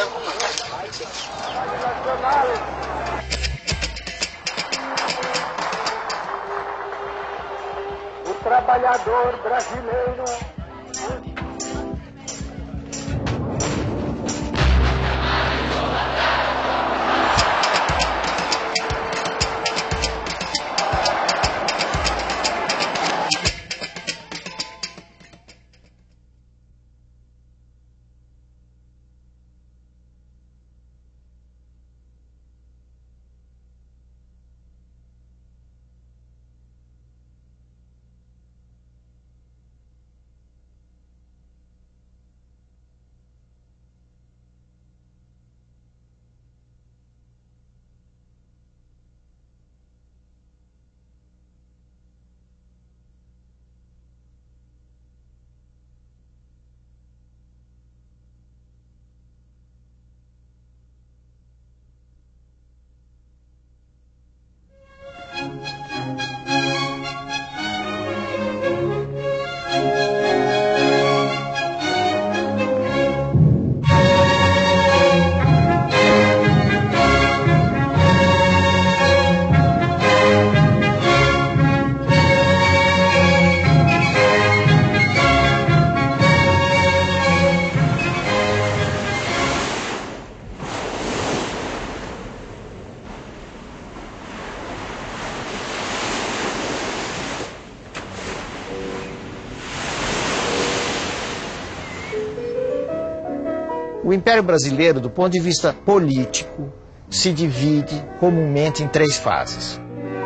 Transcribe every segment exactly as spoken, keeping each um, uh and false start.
O trabalhador brasileiro. O Império Brasileiro, do ponto de vista político, se divide comumente em três fases.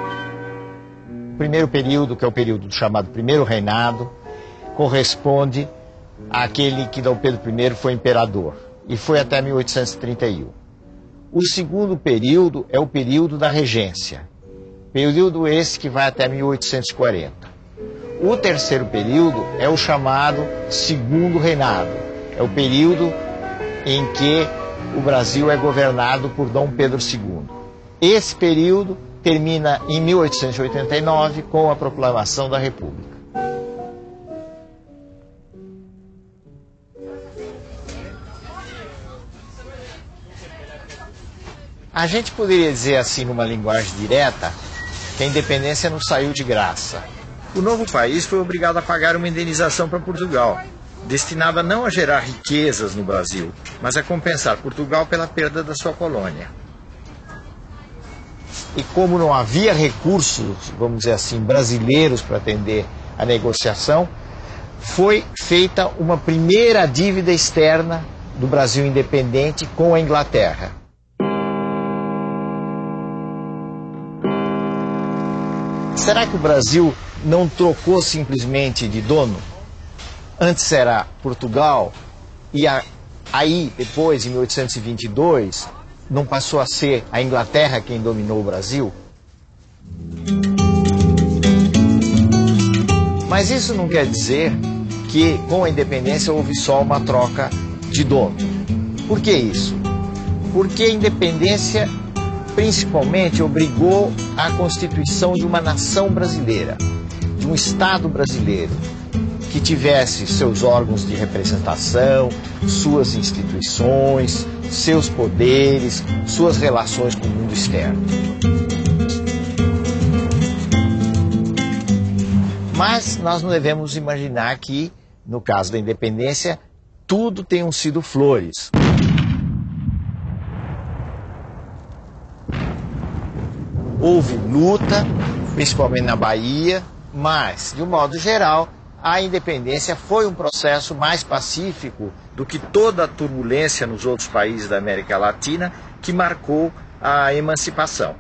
O primeiro período, que é o período chamado Primeiro Reinado, corresponde àquele que Dom Pedro I foi imperador, e foi até mil oitocentos e trinta e um. O segundo período é o período da regência, período esse que vai até mil oitocentos e quarenta. O terceiro período é o chamado Segundo Reinado, é o período em que o Brasil é governado por Dom Pedro segundo. Esse período termina em mil oitocentos e oitenta e nove com a proclamação da República. A gente poderia dizer assim, numa linguagem direta, que a independência não saiu de graça. O novo país foi obrigado a pagar uma indenização para Portugal, destinada não a gerar riquezas no Brasil, mas a compensar Portugal pela perda da sua colônia. E como não havia recursos, vamos dizer assim, brasileiros para atender a negociação, foi feita uma primeira dívida externa do Brasil independente com a Inglaterra. Será que o Brasil não trocou simplesmente de dono? Antes era Portugal, e a, aí, depois, em mil oitocentos e vinte e dois, não passou a ser a Inglaterra quem dominou o Brasil? Mas isso não quer dizer que, com a independência, houve só uma troca de dono. Por que isso? Porque a independência, principalmente, obrigou à constituição de uma nação brasileira, de um Estado brasileiro, que tivesse seus órgãos de representação, suas instituições, seus poderes, suas relações com o mundo externo. Mas nós não devemos imaginar que, no caso da independência, tudo tenham sido flores. Houve luta, principalmente na Bahia, mas, de um modo geral, a independência foi um processo mais pacífico do que toda a turbulência nos outros países da América Latina que marcou a emancipação.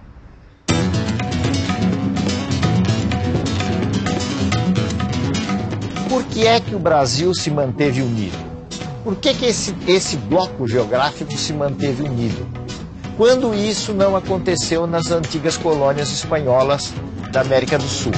Por que é que o Brasil se manteve unido? Por que que esse, esse bloco geográfico se manteve unido? Quando isso não aconteceu nas antigas colônias espanholas da América do Sul?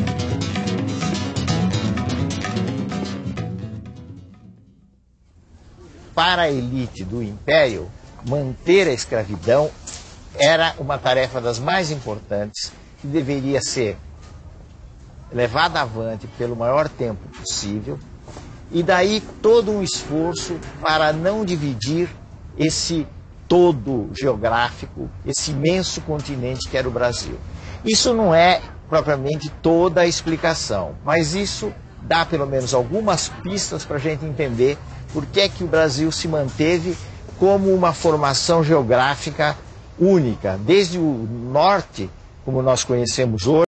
Para a elite do Império, manter a escravidão era uma tarefa das mais importantes que deveria ser levada avante pelo maior tempo possível, e daí todo um esforço para não dividir esse todo geográfico, esse imenso continente que era o Brasil. Isso não é propriamente toda a explicação, mas isso dá pelo menos algumas pistas para a gente entender por que é que o Brasil se manteve como uma formação geográfica única, desde o norte, como nós conhecemos hoje.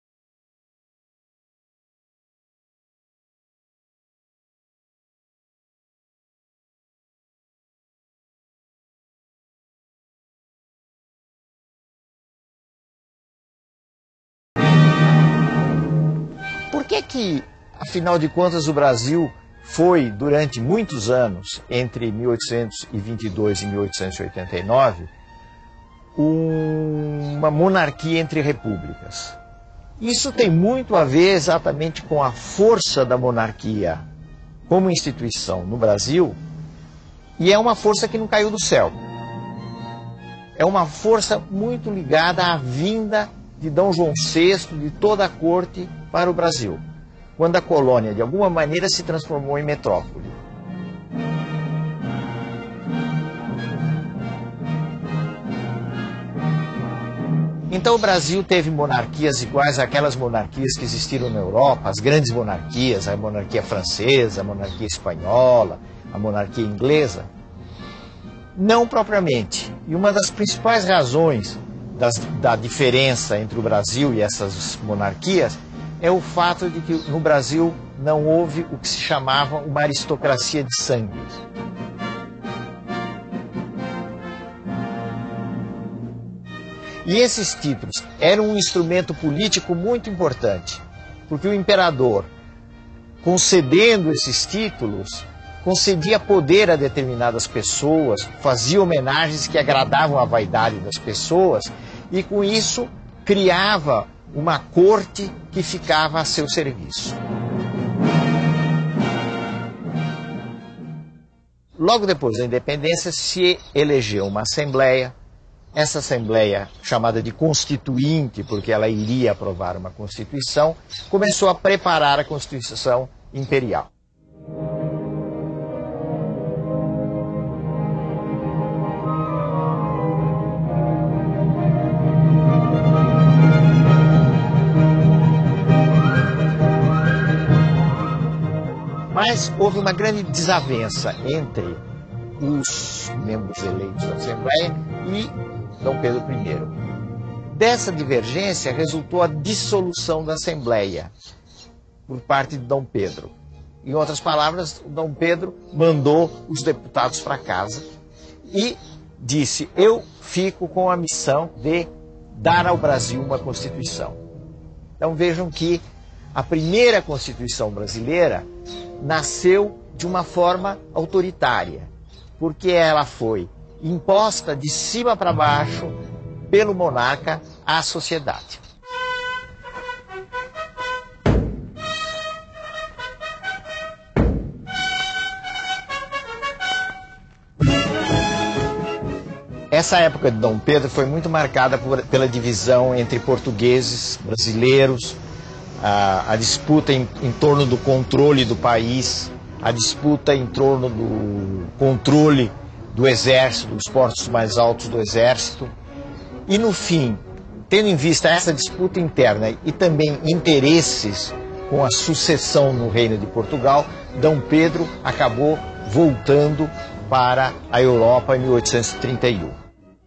Por que que, afinal de contas, o Brasil foi, durante muitos anos, entre mil oitocentos e vinte e dois e mil oitocentos e oitenta e nove, um, uma monarquia entre repúblicas? Isso tem muito a ver exatamente com a força da monarquia como instituição no Brasil, e é uma força que não caiu do céu. É uma força muito ligada à vinda de Dom João sexto, de toda a corte, para o Brasil, quando a colônia, de alguma maneira, se transformou em metrópole. Então o Brasil teve monarquias iguais àquelas monarquias que existiram na Europa, as grandes monarquias, a monarquia francesa, a monarquia espanhola, a monarquia inglesa? Não propriamente. E uma das principais razões das, da diferença entre o Brasil e essas monarquias é o fato de que no Brasil não houve o que se chamava uma aristocracia de sangue. E esses títulos eram um instrumento político muito importante, porque o imperador, concedendo esses títulos, concedia poder a determinadas pessoas, fazia homenagens que agradavam a vaidade das pessoas e, com isso, criava uma corte que ficava a seu serviço. Logo depois da independência se elegeu uma assembleia. Essa assembleia, chamada de Constituinte, porque ela iria aprovar uma Constituição, começou a preparar a Constituição Imperial. Mas houve uma grande desavença entre os membros eleitos da Assembleia e Dom Pedro primeiro. Dessa divergência resultou a dissolução da Assembleia por parte de Dom Pedro. Em outras palavras, Dom Pedro mandou os deputados para casa e disse: eu fico com a missão de dar ao Brasil uma Constituição. Então vejam que a primeira Constituição brasileira nasceu de uma forma autoritária, porque ela foi imposta de cima para baixo pelo monarca à sociedade. Essa época de Dom Pedro foi muito marcada por, pela divisão entre portugueses, brasileiros, a, a disputa em, em torno do controle do país, a disputa em torno do controle do exército, dos postos mais altos do exército. E no fim, tendo em vista essa disputa interna e também interesses com a sucessão no Reino de Portugal, Dom Pedro acabou voltando para a Europa em mil oitocentos e trinta e um.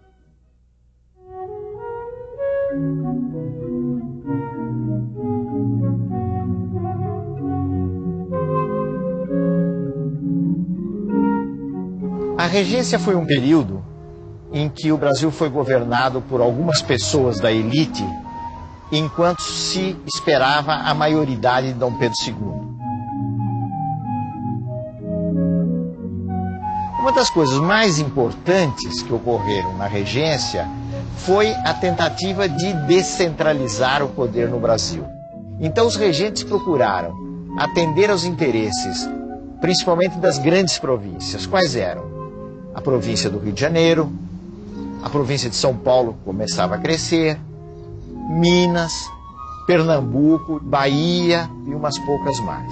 A regência foi um período em que o Brasil foi governado por algumas pessoas da elite, enquanto se esperava a maioridade de Dom Pedro segundo. Uma das coisas mais importantes que ocorreram na regência foi a tentativa de descentralizar o poder no Brasil. Então os regentes procuraram atender aos interesses, principalmente das grandes províncias. Quais eram? A província do Rio de Janeiro, a província de São Paulo começava a crescer, Minas, Pernambuco, Bahia e umas poucas mais.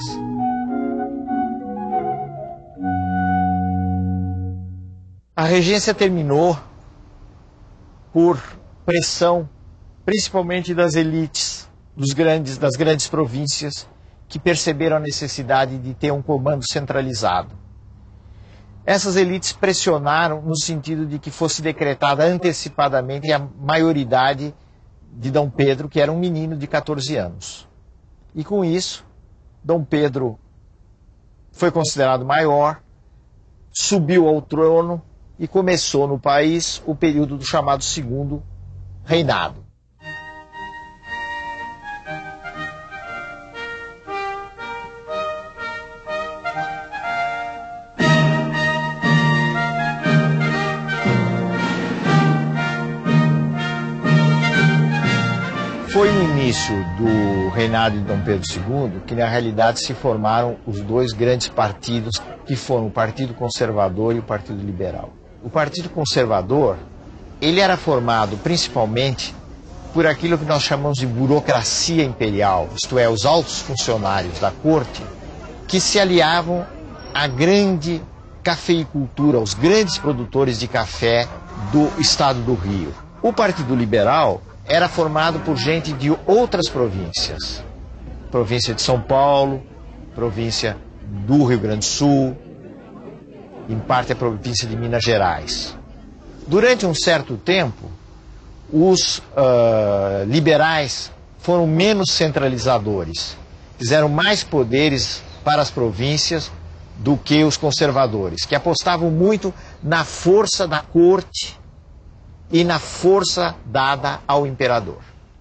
A regência terminou por pressão, principalmente das elites dos grandes, das grandes províncias, que perceberam a necessidade de ter um comando centralizado. Essas elites pressionaram no sentido de que fosse decretada antecipadamente a maioridade de Dom Pedro, que era um menino de quatorze anos. E com isso, Dom Pedro foi considerado maior, subiu ao trono e começou no país o período do chamado Segundo Reinado. Foi no início do reinado de Dom Pedro segundo que, na realidade, se formaram os dois grandes partidos, que foram o Partido Conservador e o Partido Liberal. O Partido Conservador, ele era formado principalmente por aquilo que nós chamamos de burocracia imperial, isto é, os altos funcionários da corte, que se aliavam à grande cafeicultura, aos grandes produtores de café do estado do Rio. O Partido Liberal era formado por gente de outras províncias. Província de São Paulo, província do Rio Grande do Sul, em parte a província de Minas Gerais. Durante um certo tempo, os uh, liberais foram menos centralizadores, fizeram mais poderes para as províncias do que os conservadores, que apostavam muito na força da corte e na força dada ao imperador.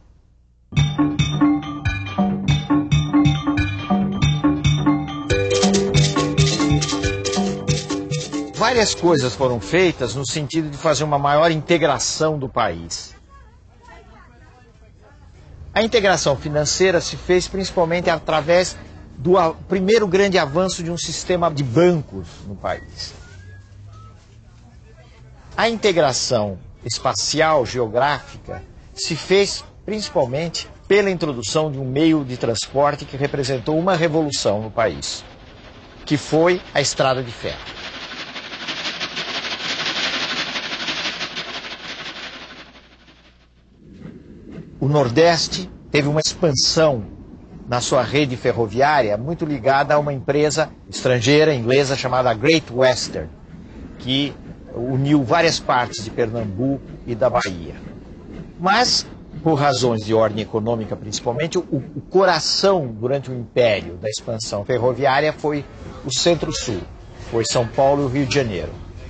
Várias coisas foram feitas no sentido de fazer uma maior integração do país. A integração financeira se fez principalmente através do primeiro grande avanço de um sistema de bancos no país. A integração espacial, geográfica, se fez principalmente pela introdução de um meio de transporte que representou uma revolução no país, que foi a estrada de ferro. O Nordeste teve uma expansão na sua rede ferroviária muito ligada a uma empresa estrangeira, inglesa, chamada Great Western, que uniu várias partes de Pernambuco e da Bahia. Mas, por razões de ordem econômica principalmente, o, o coração durante o império da expansão ferroviária foi o Centro-Sul, foi São Paulo e o Rio de Janeiro.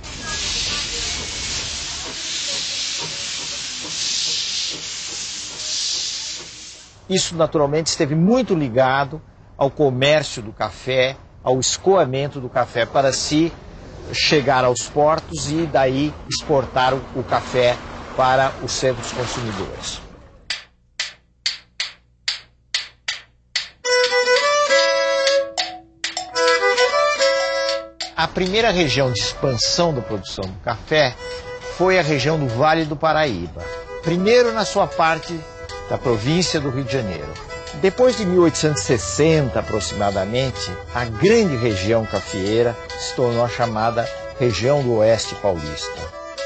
Isso, naturalmente, esteve muito ligado ao comércio do café, ao escoamento do café para se chegar aos portos e daí exportar o, o café para os centros consumidores. A primeira região de expansão da produção do café foi a região do Vale do Paraíba. Primeiro na sua parte da província do Rio de Janeiro. Depois de mil oitocentos e sessenta, aproximadamente, a grande região cafeeira se tornou a chamada região do Oeste Paulista.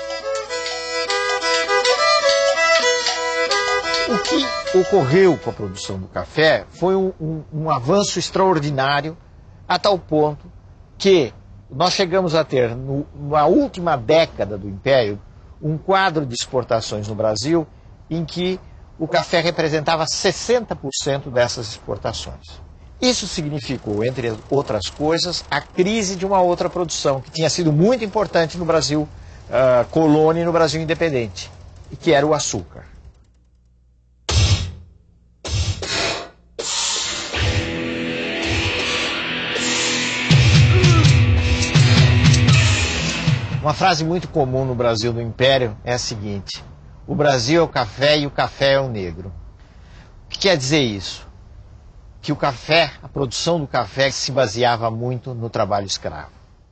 O que ocorreu com a produção do café foi um, um, um avanço extraordinário, a tal ponto que nós chegamos a ter, no, na última década do Império, um quadro de exportações no Brasil em que o café representava sessenta por cento dessas exportações. Isso significou, entre outras coisas, a crise de uma outra produção que tinha sido muito importante no Brasil uh, colônia e no Brasil independente, e que era o açúcar. Uma frase muito comum no Brasil do Império é a seguinte: o Brasil é o café e o café é o negro. O que quer dizer isso? Que o café, a produção do café se baseava muito no trabalho escravo.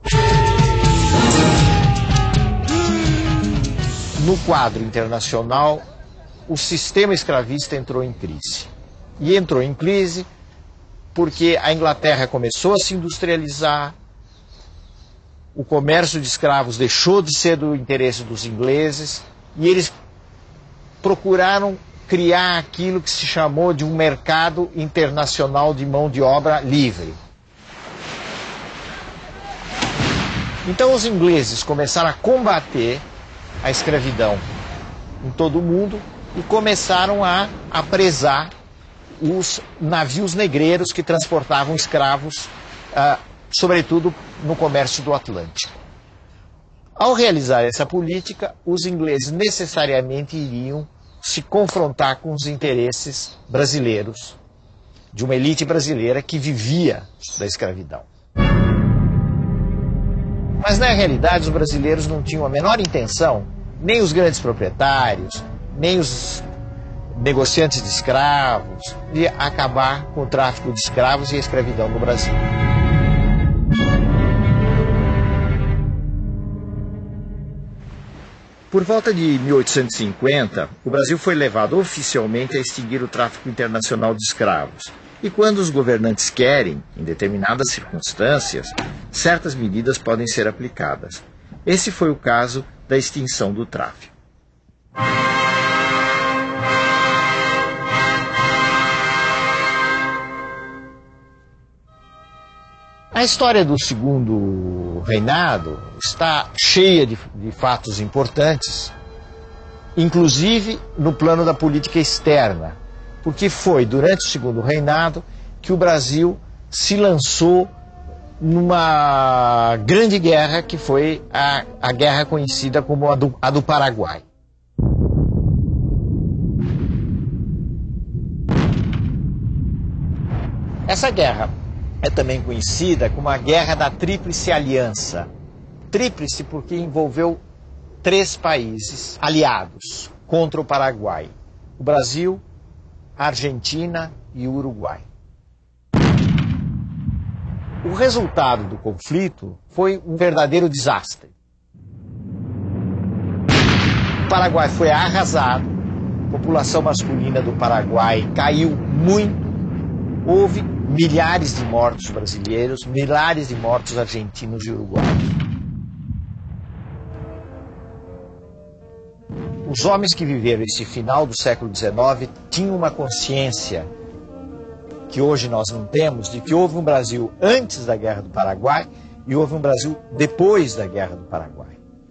No quadro internacional, o sistema escravista entrou em crise. E entrou em crise porque a Inglaterra começou a se industrializar, o comércio de escravos deixou de ser do interesse dos ingleses e eles procuraram criar aquilo que se chamou de um mercado internacional de mão de obra livre. Então os ingleses começaram a combater a escravidão em todo o mundo e começaram a apresar os navios negreiros que transportavam escravos, ah, sobretudo no comércio do Atlântico. Ao realizar essa política, os ingleses necessariamente iriam se confrontar com os interesses brasileiros, de uma elite brasileira que vivia da escravidão. Mas na realidade os brasileiros não tinham a menor intenção, nem os grandes proprietários, nem os negociantes de escravos, de acabar com o tráfico de escravos e a escravidão no Brasil. Por volta de mil oitocentos e cinquenta, o Brasil foi levado oficialmente a extinguir o tráfico internacional de escravos. E quando os governantes querem, em determinadas circunstâncias, certas medidas podem ser aplicadas. Esse foi o caso da extinção do tráfico. A história do segundo reinado está cheia de, de fatos importantes, inclusive no plano da política externa, porque foi durante o segundo reinado que o Brasil se lançou numa grande guerra que foi a, a guerra conhecida como a do, a do Paraguai. Essa guerra é também conhecida como a Guerra da Tríplice Aliança. Tríplice porque envolveu três países aliados contra o Paraguai: o Brasil, a Argentina e o Uruguai. O resultado do conflito foi um verdadeiro desastre. O Paraguai foi arrasado, a população masculina do Paraguai caiu muito, houve milhares de mortos brasileiros, milhares de mortos argentinos e uruguaios. Os homens que viveram esse final do século dezenove tinham uma consciência que hoje nós não temos, de que houve um Brasil antes da Guerra do Paraguai e houve um Brasil depois da Guerra do Paraguai.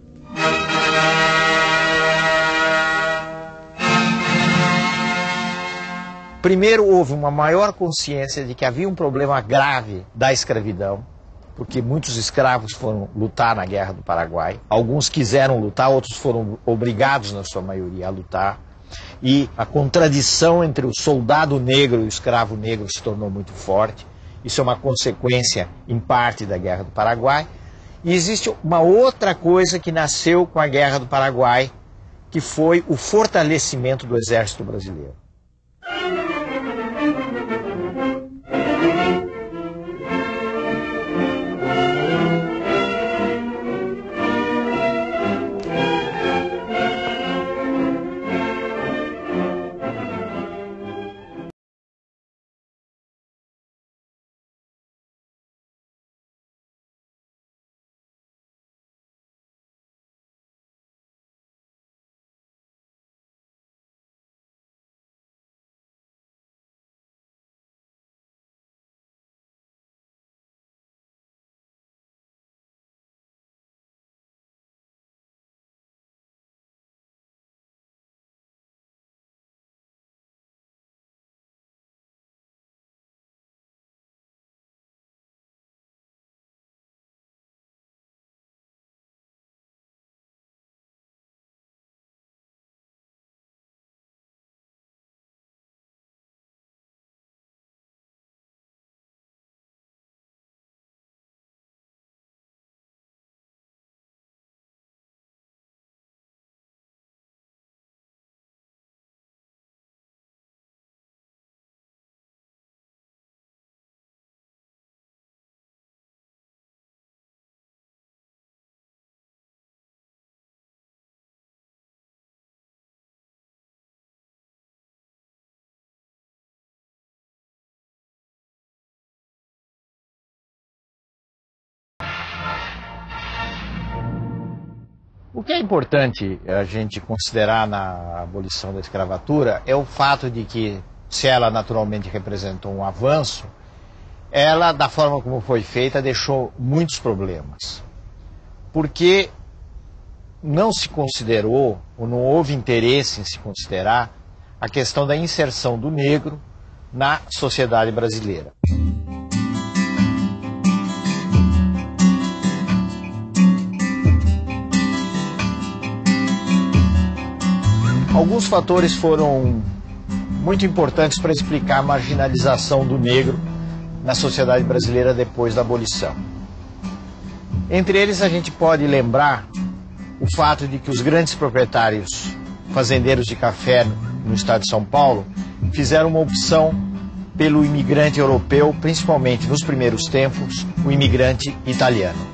Primeiro, houve uma maior consciência de que havia um problema grave da escravidão, porque muitos escravos foram lutar na Guerra do Paraguai. Alguns quiseram lutar, outros foram obrigados, na sua maioria, a lutar. E a contradição entre o soldado negro e o escravo negro se tornou muito forte. Isso é uma consequência, em parte, da Guerra do Paraguai. E existe uma outra coisa que nasceu com a Guerra do Paraguai, que foi o fortalecimento do Exército Brasileiro. O que é importante a gente considerar na abolição da escravatura é o fato de que, se ela naturalmente representou um avanço, ela, da forma como foi feita, deixou muitos problemas. Porque não se considerou, ou não houve interesse em se considerar, a questão da inserção do negro na sociedade brasileira. Alguns fatores foram muito importantes para explicar a marginalização do negro na sociedade brasileira depois da abolição. Entre eles, a gente pode lembrar o fato de que os grandes proprietários fazendeiros de café no estado de São Paulo fizeram uma opção pelo imigrante europeu, principalmente nos primeiros tempos, o imigrante italiano.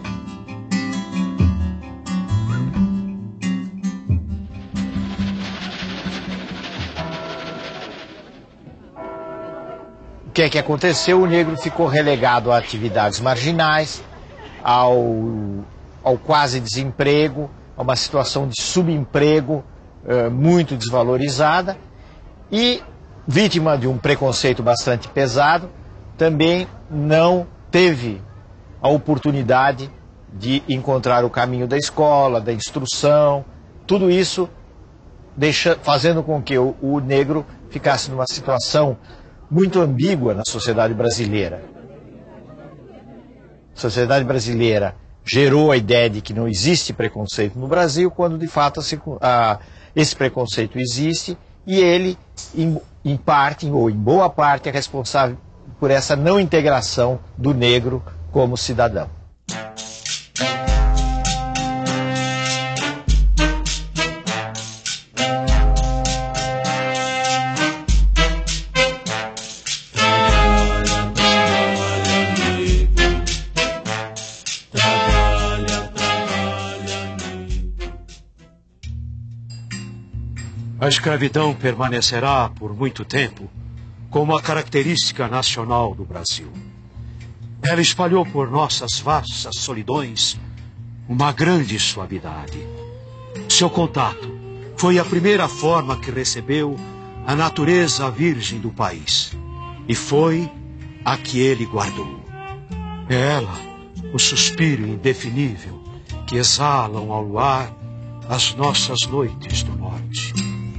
O que é que aconteceu? O negro ficou relegado a atividades marginais, ao, ao quase desemprego, a uma situação de subemprego eh, muito desvalorizada e, vítima de um preconceito bastante pesado, também não teve a oportunidade de encontrar o caminho da escola, da instrução, tudo isso deixa, fazendo com que o, o negro ficasse numa situação muito ambígua na sociedade brasileira. A sociedade brasileira gerou a ideia de que não existe preconceito no Brasil, quando de fato a, esse preconceito existe e ele, em, em parte, ou em boa parte, é responsável por essa não integração do negro como cidadão. A escravidão permanecerá por muito tempo como a característica nacional do Brasil. Ela espalhou por nossas vastas solidões uma grande suavidade. Seu contato foi a primeira forma que recebeu a natureza virgem do país e foi a que ele guardou. É ela, o suspiro indefinível que exalam ao luar as nossas noites do norte.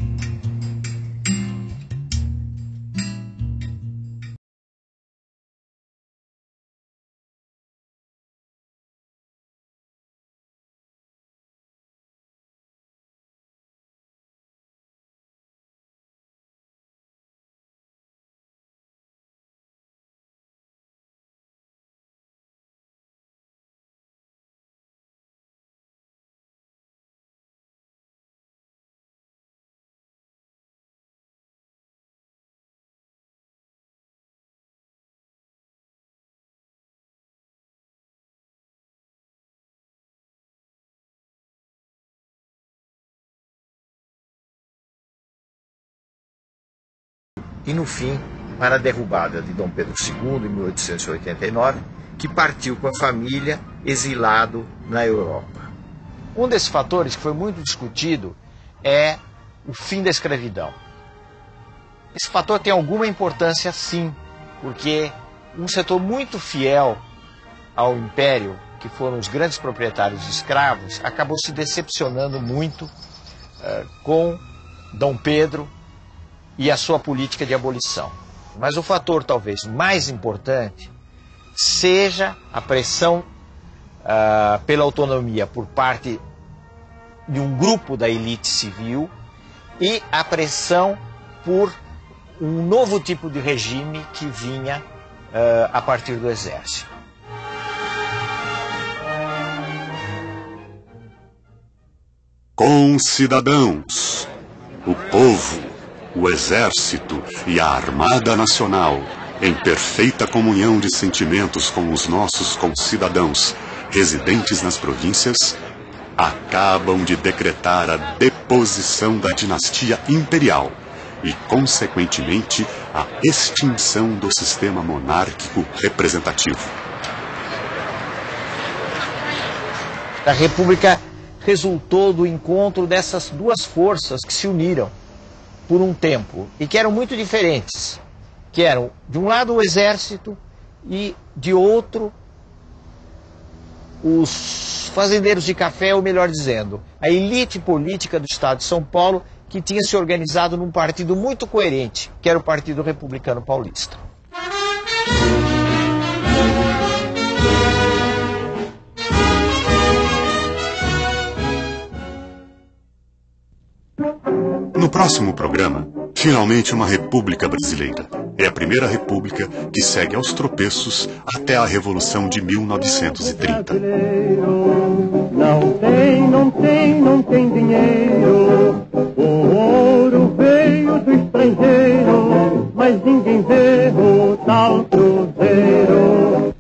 E, no fim, para a derrubada de Dom Pedro segundo, em mil oitocentos e oitenta e nove, que partiu com a família exilado na Europa. Um desses fatores que foi muito discutido é o fim da escravidão. Esse fator tem alguma importância, sim, porque um setor muito fiel ao Império, que foram os grandes proprietários de escravos, acabou se decepcionando muito uh, com Dom Pedro e a sua política de abolição. Mas o fator talvez mais importante seja a pressão uh, pela autonomia por parte de um grupo da elite civil e a pressão por um novo tipo de regime que vinha uh, a partir do exército. Concidadãos, o povo, o Exército e a Armada Nacional, em perfeita comunhão de sentimentos com os nossos concidadãos residentes nas províncias, acabam de decretar a deposição da dinastia imperial e, consequentemente, a extinção do sistema monárquico representativo. A República resultou do encontro dessas duas forças que se uniram por um tempo e que eram muito diferentes, que eram, de um lado, o exército e, de outro, os fazendeiros de café, ou melhor dizendo, a elite política do estado de São Paulo, que tinha se organizado num partido muito coerente, que era o Partido Republicano Paulista. No próximo programa, finalmente uma república brasileira. É a primeira república que segue aos tropeços até a Revolução de mil novecentos e trinta. Não tem, não tem, não tem dinheiro. O ouro veio do estrangeiro, mas ninguém vê o tal cruzeiro.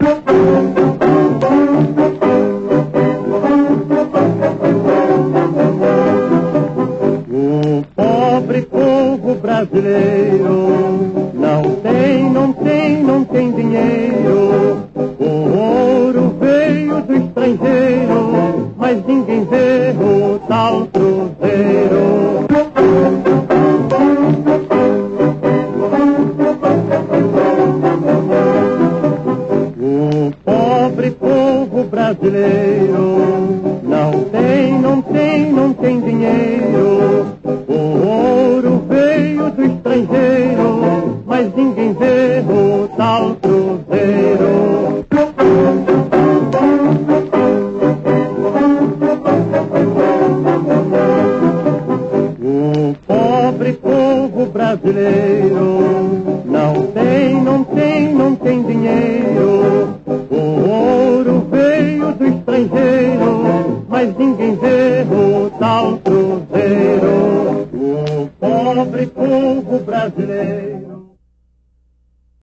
O pobre povo brasileiro não tem, não tem, não tem dinheiro. O ouro veio do estrangeiro, mas ninguém vê o tal cruzeiro. O pobre povo brasileiro não tem, não tem, não tem dinheiro. O ouro veio do estrangeiro, mas ninguém vê o tal cruzeiro. O pobre povo brasileiro não tem, não tem, não tem dinheiro. O ouro veio do estrangeiro, mas ninguém vê o tal cruzeiro. O pobre povo brasileiro